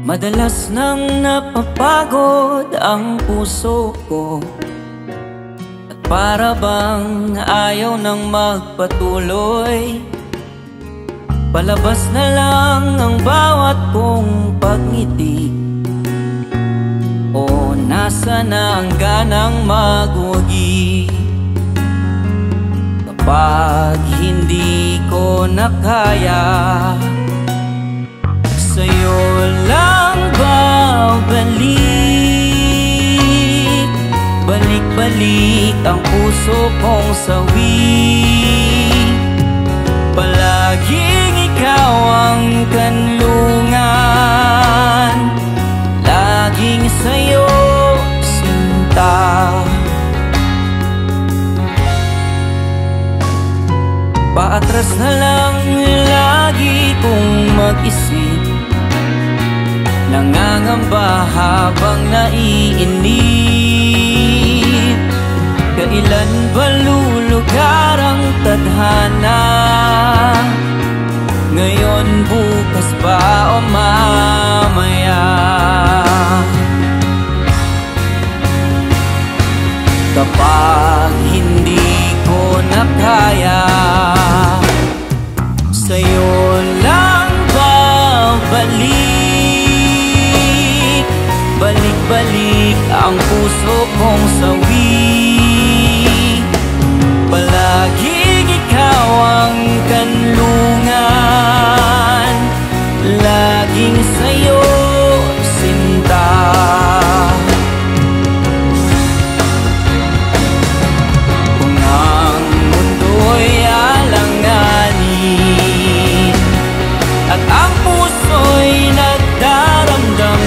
Madalas nang napapagod ang puso ko, at para bang ayaw nang magpatuloy. Palabas na lang ang bawat kong pagngiti, o nasa na ang ganang magwagi. Kapag hindi ko na kaya, sa'yo lang babalik. Balik-balik ang puso kong sawi. Palaging ikaw ang kanlungan, laging sa'yo sinta. Paatras na lang lagi kong mag-isip, nangangamba habang naiinip. Kailan ba lulugar ang tadhana? Ngayon, bukas ba o mamaya? Kapag hindi ko na kaya, sa'yo lang babalik. Balik-balik ang puso kong sawi. Palaging ikaw ang kanlungan, laging sa'yo sinta. Kung ang mundo'y alanganin at ang puso'y nagdaramdam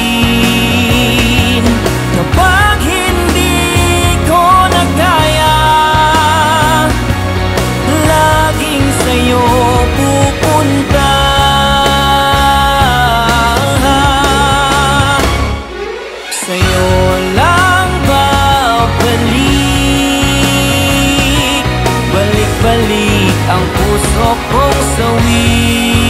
rin, kapag hindi ko na kaya, laging sa'yo pupunta. Sa'yo lang babalik. Balik-balik ang puso kong sawi.